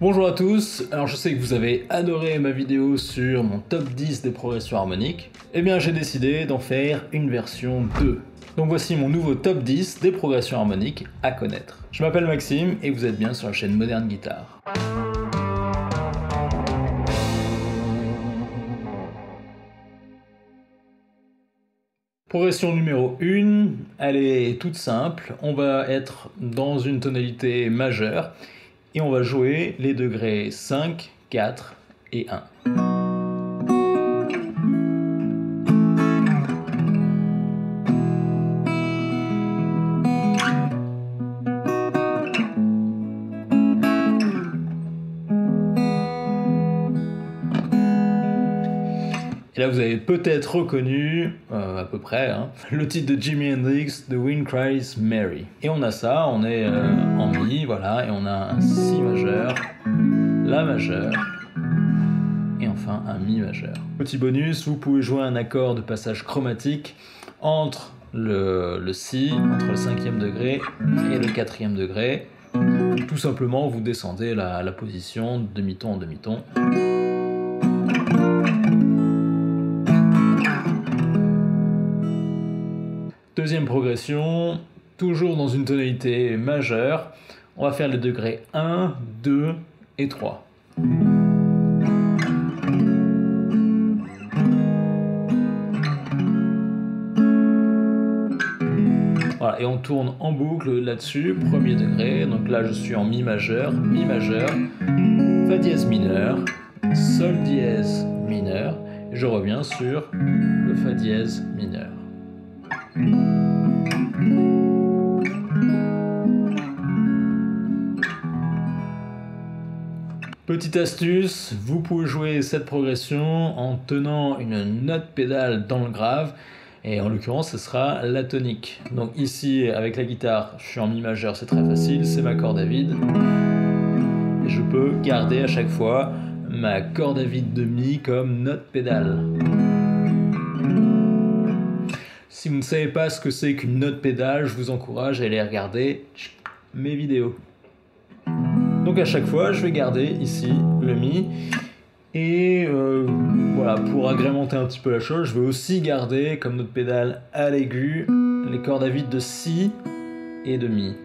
Bonjour à tous, alors je sais que vous avez adoré ma vidéo sur mon top 10 des progressions harmoniques. Eh bien j'ai décidé d'en faire une version 2. Donc voici mon nouveau top 10 des progressions harmoniques à connaître. Je m'appelle Maxime et vous êtes bien sur la chaîne Modern Guitar. Progression numéro 1, elle est toute simple, on va être dans une tonalité majeure et on va jouer les degrés 5, 4 et 1. Et là vous avez peut-être reconnu, à peu près, hein, le titre de Jimi Hendrix, The Wind Cries Mary. Et on a ça, on est en Mi, voilà, et on a un Si majeur, La majeur, et enfin un Mi majeur. Petit bonus, vous pouvez jouer un accord de passage chromatique entre le Si, entre le 5e degré et le 4e degré. Tout simplement, vous descendez la position de demi-ton en demi-ton. Deuxième progression, toujours dans une tonalité majeure, on va faire les degrés 1, 2 et 3. Voilà, et on tourne en boucle là-dessus, premier degré, donc là je suis en Mi majeur, Fa dièse mineur, Sol dièse mineur, et je reviens sur le Fa dièse mineur. Petite astuce, vous pouvez jouer cette progression en tenant une note pédale dans le grave, et en l'occurrence ce sera la tonique. Donc ici avec la guitare, je suis en Mi majeur, c'est très facile, c'est ma corde à vide, et je peux garder à chaque fois ma corde à vide de Mi comme note pédale. Si vous ne savez pas ce que c'est qu'une note pédale, je vous encourage à aller regarder mes vidéos. Donc à chaque fois, je vais garder ici le Mi. Et voilà, pour agrémenter un petit peu la chose, je vais aussi garder comme note pédale à l'aigu les cordes à vide de Si et de Mi.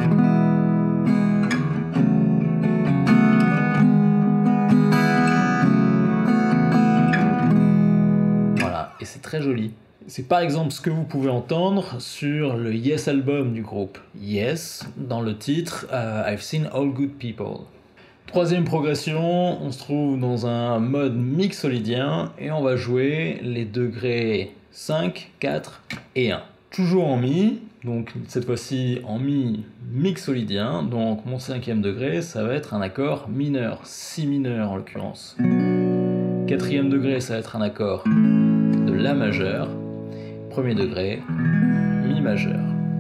Voilà, et c'est très joli. C'est par exemple ce que vous pouvez entendre sur le Yes album du groupe Yes, dans le titre I've Seen All Good People. Troisième progression, on se trouve dans un mode mixolydien et on va jouer les degrés 5, 4 et 1. Toujours en Mi, donc cette fois-ci en Mi mixolydien, donc mon 5e degré ça va être un accord mineur, Si mineur en l'occurrence. 4e degré ça va être un accord de La majeur. Premier degré, Mi majeur.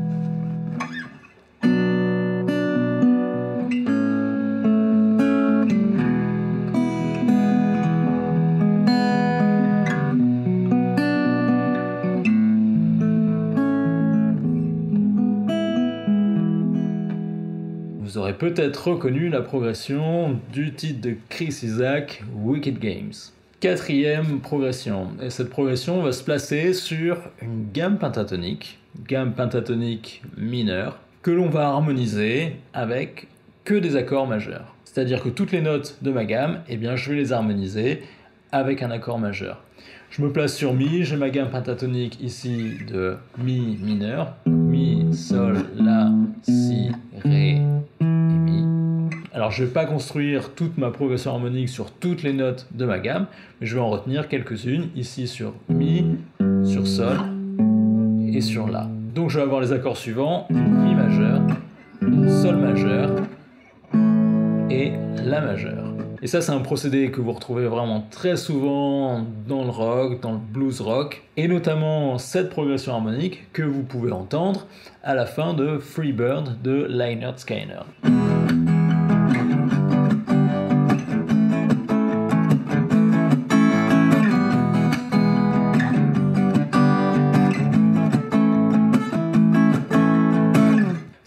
Vous aurez peut-être reconnu la progression du titre de Chris Isaak, Wicked Games. Quatrième progression, et cette progression va se placer sur une gamme pentatonique mineure, que l'on va harmoniser avec que des accords majeurs. C'est-à-dire que toutes les notes de ma gamme, eh bien, je vais les harmoniser avec un accord majeur. Je me place sur Mi, j'ai ma gamme pentatonique ici de Mi mineur, Mi, Sol, La, Si, Ré, alors je ne vais pas construire toute ma progression harmonique sur toutes les notes de ma gamme, mais je vais en retenir quelques-unes, ici sur Mi, sur Sol et sur La. Donc je vais avoir les accords suivants, Mi majeur, Sol majeur et La majeur. Et ça c'est un procédé que vous retrouvez vraiment très souvent dans le rock, dans le blues rock, et notamment cette progression harmonique que vous pouvez entendre à la fin de Free Bird de Lynyrd Skynyrd.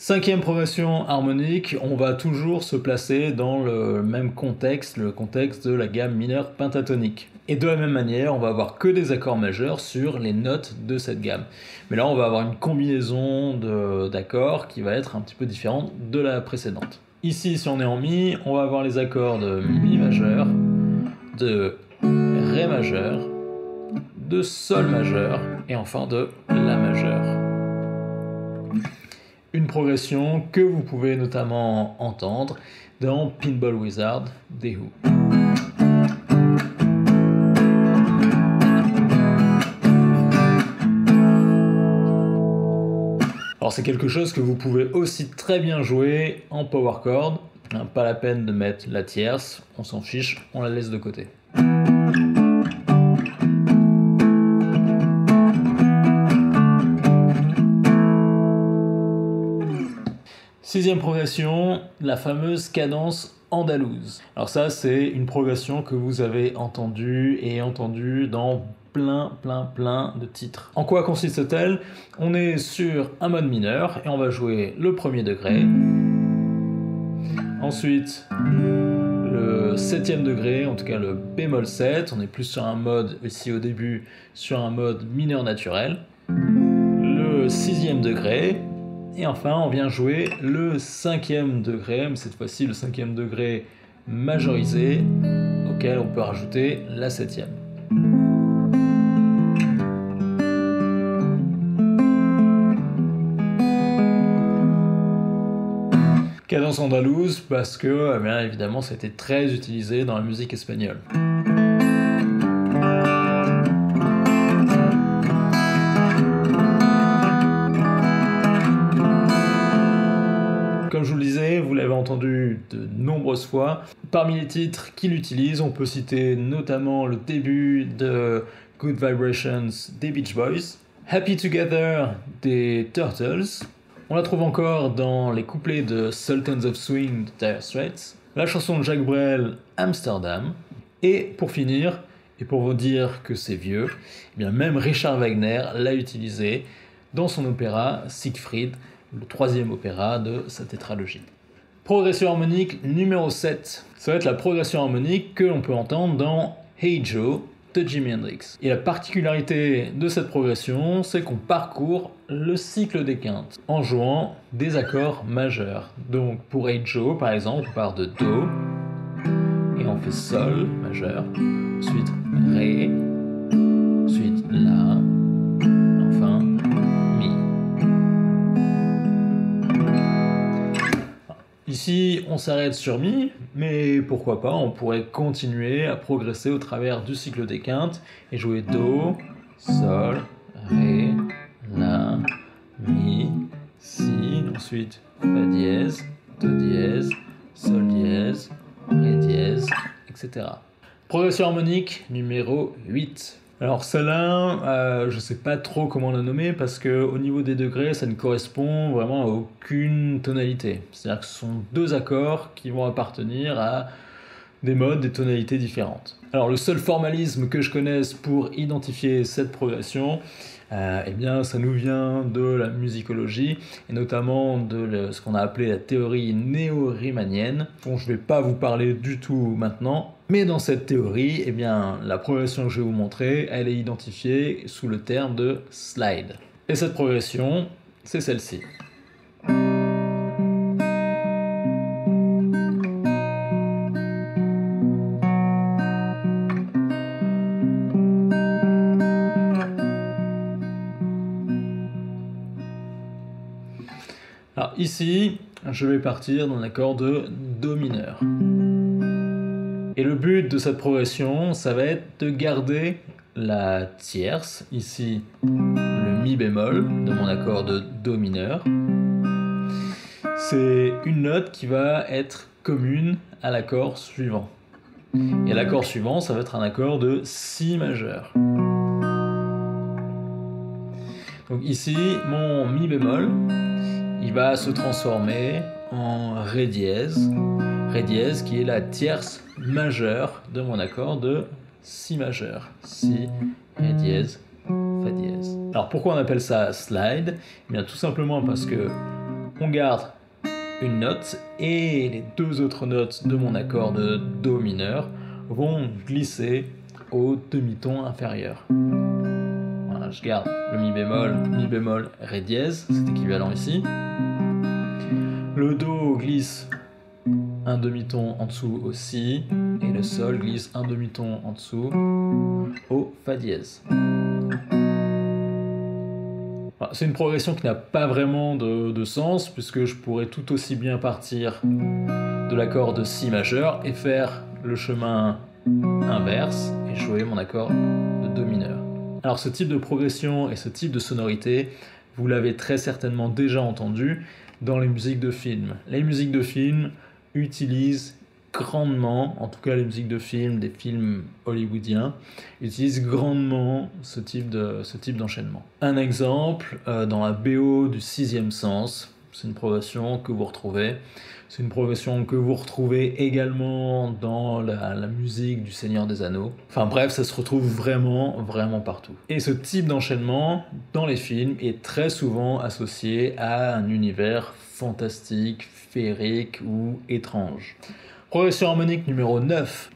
5e progression harmonique, on va toujours se placer dans le même contexte, le contexte de la gamme mineure pentatonique. Et de la même manière, on va avoir que des accords majeurs sur les notes de cette gamme. Mais là, on va avoir une combinaison d'accords qui va être un petit peu différente de la précédente. Ici, si on est en Mi, on va avoir les accords de Mi majeur, de Ré majeur, de Sol majeur et enfin de La majeur. Une progression que vous pouvez notamment entendre dans Pinball Wizard des Who. Alors c'est quelque chose que vous pouvez aussi très bien jouer en power chord, pas la peine de mettre la tierce, on s'en fiche, on la laisse de côté. Sixième progression, la fameuse cadence andalouse. Alors ça, c'est une progression que vous avez entendue dans plein de titres. En quoi consiste-t-elle? On est sur un mode mineur et on va jouer le premier degré, ensuite le 7e degré, en tout cas le bémol 7, on est plus sur un mode, ici au début, sur un mode mineur naturel, le 6e degré, et enfin, on vient jouer le 5e degré, mais cette fois-ci le 5e degré majorisé, auquel on peut rajouter la 7e. Cadence andalouse, parce que, bien évidemment, ça a été très utilisé dans la musique espagnole. Comme je vous le disais, vous l'avez entendu de nombreuses fois. Parmi les titres qu'il utilise, on peut citer notamment le début de Good Vibrations des Beach Boys, Happy Together des Turtles, on la trouve encore dans les couplets de Sultans of Swing de Dire Straits, la chanson de Jacques Brel, Amsterdam, et pour finir, et pour vous dire que c'est vieux, eh bien même Richard Wagner l'a utilisé dans son opéra Siegfried, le 3e opéra de sa tétralogie. Progression harmonique numéro 7. Ça va être la progression harmonique que l'on peut entendre dans Hey Joe de Jimi Hendrix. Et la particularité de cette progression, c'est qu'on parcourt le cycle des quintes en jouant des accords majeurs. Donc pour Hey Joe, par exemple, on part de Do, et on fait Sol majeur, ensuite Ré, ensuite La, enfin Mi. Ici, on s'arrête sur Mi, mais pourquoi pas, on pourrait continuer à progresser au travers du cycle des quintes et jouer Do, Sol, Ré, La, Mi, Si, ensuite Fa dièse, Do dièse, Sol dièse, Ré dièse, etc. Progression harmonique numéro 8. Alors celle-là, je sais pas trop comment la nommer parce que au niveau des degrés, ça ne correspond vraiment à aucune tonalité. C'est-à-dire que ce sont deux accords qui vont appartenir à des modes, des tonalités différentes. Alors le seul formalisme que je connaisse pour identifier cette progression, eh bien ça nous vient de la musicologie et notamment de ce qu'on a appelé la théorie néo-riemannienne, dont je ne vais pas vous parler du tout maintenant. Mais dans cette théorie, eh bien, la progression que je vais vous montrer, elle est identifiée sous le terme de slide. Et cette progression, c'est celle-ci. Alors ici, je vais partir d'un accord de Do mineur. Et le but de cette progression, ça va être de garder la tierce, ici le Mi bémol de mon accord de Do mineur. C'est une note qui va être commune à l'accord suivant. Et l'accord suivant, ça va être un accord de Si majeur. Donc ici, mon Mi bémol, il va se transformer en Ré dièse qui est la tierce majeure de mon accord de Si majeur. Si, Ré dièse, Fa dièse. Alors pourquoi on appelle ça slide? Eh bien tout simplement parce que On garde une note et les deux autres notes de mon accord de Do mineur vont glisser au demi-ton inférieur. Voilà, je garde le mi bémol, ré dièse, c'est équivalent ici. Le Do glisse un demi-ton en dessous au Si, et le Sol glisse un demi-ton en dessous au Fa dièse. C'est une progression qui n'a pas vraiment de sens, puisque je pourrais tout aussi bien partir de l'accord de Si majeur et faire le chemin inverse et jouer mon accord de Do mineur. Alors ce type de progression et ce type de sonorité, vous l'avez très certainement déjà entendu dans les musiques de film. Les musiques de film utilisent grandement, en tout cas les musiques de film, des films hollywoodiens, utilisent grandement ce type d'enchaînement. Un exemple, dans la BO du Sixième Sens, c'est une progression que vous retrouvez. C'est une progression que vous retrouvez également dans la musique du Seigneur des Anneaux. Enfin bref, ça se retrouve vraiment partout. Et ce type d'enchaînement, dans les films, est très souvent associé à un univers fantastique, féerique ou étrange. Progression harmonique numéro 9.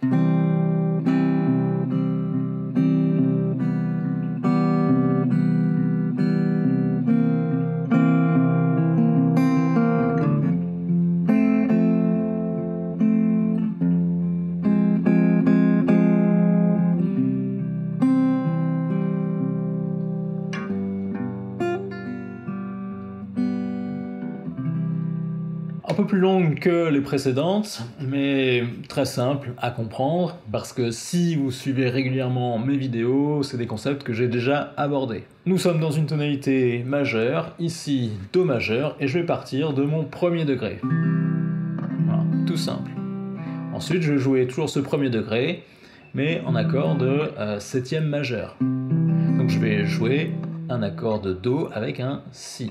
Un peu plus longue que les précédentes, mais très simple à comprendre, parce que si vous suivez régulièrement mes vidéos, c'est des concepts que j'ai déjà abordés. Nous sommes dans une tonalité majeure, ici Do majeur, et je vais partir de mon premier degré. Voilà, tout simple. Ensuite, je vais jouer toujours ce premier degré, mais en accord de septième majeur. Donc je vais jouer un accord de Do avec un Si.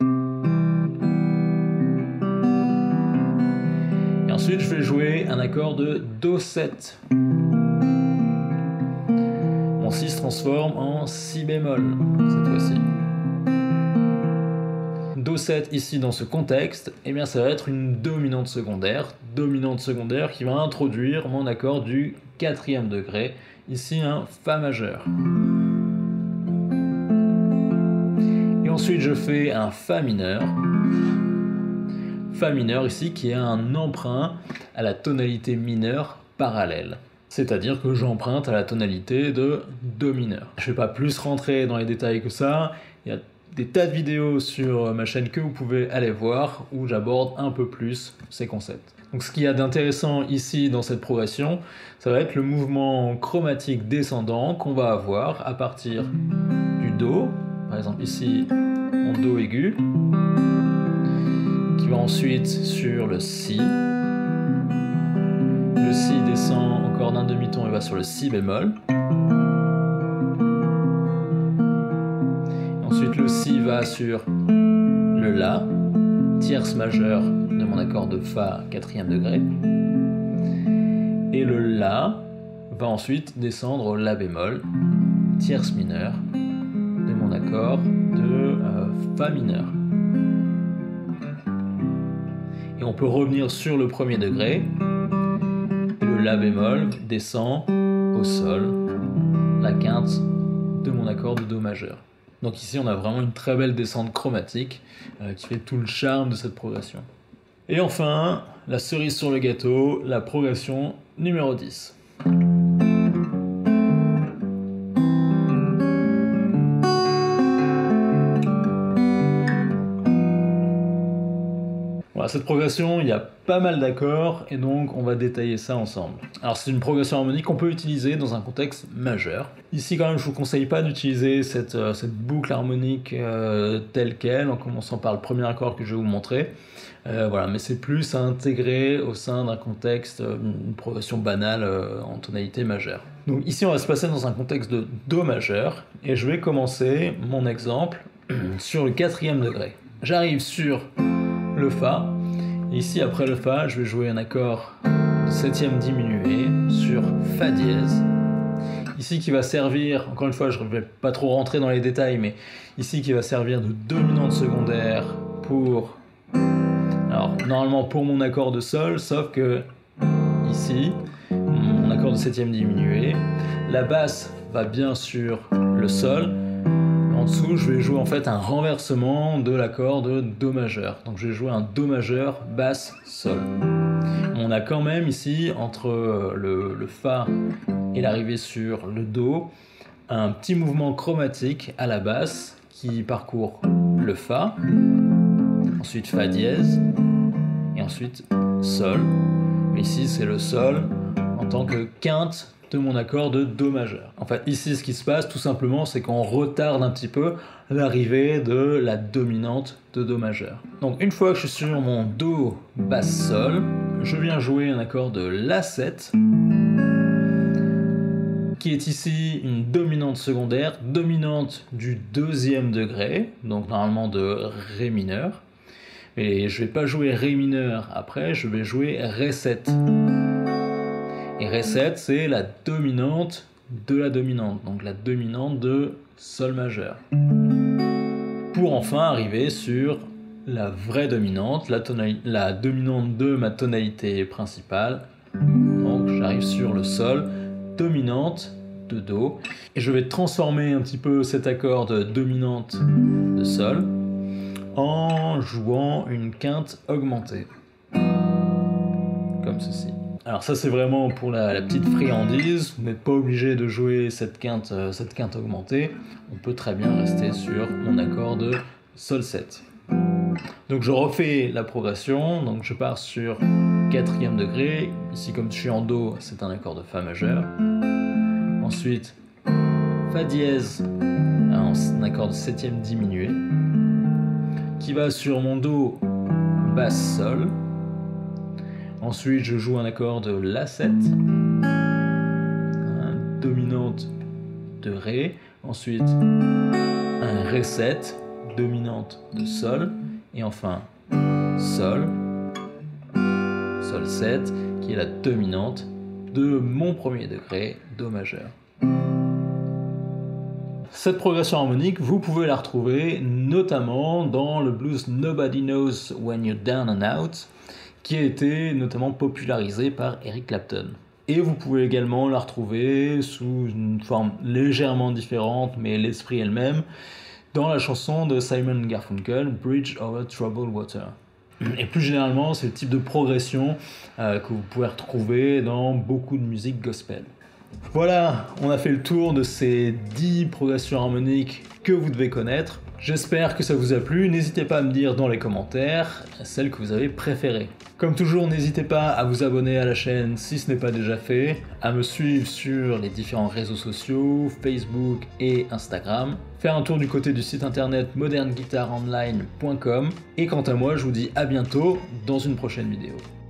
Ensuite, je vais jouer un accord de Do7. Mon Si se transforme en Si bémol, cette fois-ci. Do7 ici dans ce contexte, eh bien ça va être une dominante secondaire qui va introduire mon accord du quatrième degré, ici un Fa majeur. Et ensuite je fais un Fa mineur ici qui est un emprunt à la tonalité mineure parallèle. C'est-à-dire que j'emprunte à la tonalité de Do mineur. Je ne vais pas plus rentrer dans les détails que ça, il y a des tas de vidéos sur ma chaîne que vous pouvez aller voir où j'aborde un peu plus ces concepts. Donc ce qu'il y a d'intéressant ici dans cette progression, ça va être le mouvement chromatique descendant qu'on va avoir à partir du Do, par exemple ici mon Do aigu, qui va ensuite sur le Si. Le Si descend encore d'un demi-ton et va sur le Si bémol. Ensuite le Si va sur le La, tierce majeure de mon accord de Fa quatrième degré. Et le La va ensuite descendre au La bémol, tierce mineure de mon accord de Fa mineur. Et on peut revenir sur le premier degré. Et le La bémol descend au Sol, la quinte de mon accord de Do majeur. Donc ici on a vraiment une très belle descente chromatique qui fait tout le charme de cette progression. Et enfin, la cerise sur le gâteau, la progression numéro 10. Voilà, cette progression, il y a pas mal d'accords et donc on va détailler ça ensemble. Alors c'est une progression harmonique qu'on peut utiliser dans un contexte majeur. Ici quand même je vous conseille pas d'utiliser cette boucle harmonique telle quelle en commençant par le premier accord que je vais vous montrer. Voilà, mais c'est plus à intégrer au sein d'un contexte, une progression banale en tonalité majeure. Donc ici on va se passer dans un contexte de Do majeur et je vais commencer mon exemple sur le quatrième degré. J'arrive sur le Fa. Et ici, après le Fa, je vais jouer un accord de septième diminué sur Fa dièse. Ici, qui va servir, encore une fois, je ne vais pas trop rentrer dans les détails, mais ici, qui va servir de dominante secondaire pour Alors normalement pour mon accord de sol, sauf que ici, mon accord de septième diminué, la basse va bien sur le sol. En dessous, je vais jouer en fait un renversement de l'accord de Do majeur. Donc je vais jouer un Do majeur, basse, sol. On a quand même ici, entre le Fa et l'arrivée sur le Do, un petit mouvement chromatique à la basse qui parcourt le Fa, ensuite Fa dièse, et ensuite Sol. Mais ici, c'est le Sol en tant que quinte de mon accord de Do majeur. En fait, ici, ce qui se passe, tout simplement, c'est qu'on retarde un petit peu l'arrivée de la dominante de Do majeur. Donc, une fois que je suis sur mon Do, basse, Sol, je viens jouer un accord de La7, qui est ici une dominante secondaire, dominante du deuxième degré, donc normalement de Ré mineur. Mais je ne vais pas jouer Ré mineur après, je vais jouer Ré7. Et Ré7, c'est la dominante de la dominante, donc la dominante de Sol majeur. Pour enfin arriver sur la vraie dominante, la dominante de ma tonalité principale. Donc j'arrive sur le Sol, dominante de Do. Et je vais transformer un petit peu cet accord de dominante de Sol en jouant une quinte augmentée. Comme ceci. Alors ça c'est vraiment pour la petite friandise, vous n'êtes pas obligé de jouer cette quinte augmentée, on peut très bien rester sur mon accord de Sol 7. Donc je refais la progression, donc je pars sur 4e degré, ici comme je suis en Do, c'est un accord de Fa majeur. Ensuite, Fa dièse, un accord de 7e diminué, qui va sur mon Do, basse, Sol. Ensuite, je joue un accord de La7, dominante de Ré. Ensuite, un Ré7, dominante de Sol. Et enfin, Sol, Sol 7, qui est la dominante de mon premier degré, Do majeur. Cette progression harmonique, vous pouvez la retrouver notamment dans le blues Nobody Knows When You're Down and Out, qui a été notamment popularisé par Eric Clapton. Et vous pouvez également la retrouver sous une forme légèrement différente, mais l'esprit est le même, dans la chanson de Simon & Garfunkel, Bridge Over Troubled Water. Et plus généralement, c'est le type de progression que vous pouvez retrouver dans beaucoup de musique gospel. Voilà, on a fait le tour de ces 10 progressions harmoniques que vous devez connaître. J'espère que ça vous a plu, n'hésitez pas à me dire dans les commentaires celles que vous avez préférées. Comme toujours, n'hésitez pas à vous abonner à la chaîne si ce n'est pas déjà fait, à me suivre sur les différents réseaux sociaux, Facebook et Instagram, faire un tour du côté du site internet moderneguitaronline.com, et quant à moi, je vous dis à bientôt dans une prochaine vidéo.